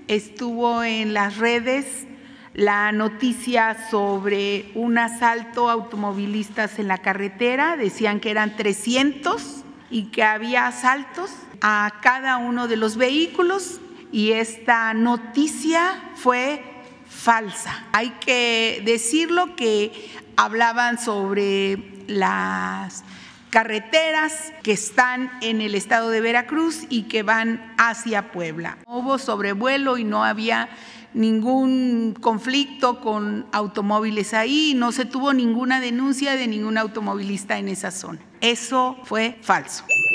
estuvo en las redes la noticia sobre un asalto a automovilistas en la carretera. Decían que eran 300 y que había asaltos a cada uno de los vehículos, y esta noticia fue falsa. Hay que decirlo, que hablaban sobre las carreteras que están en el estado de Veracruz y que van hacia Puebla. No hubo sobrevuelo y no había ningún conflicto con automóviles ahí, no se tuvo ninguna denuncia de ningún automovilista en esa zona. Eso fue falso.